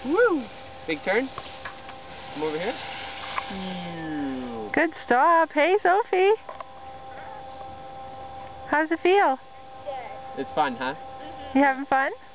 Woo! Big turn. Come over here. Good stop. Hey, Sophie. How's it feel? Good. It's fun, huh? You having fun?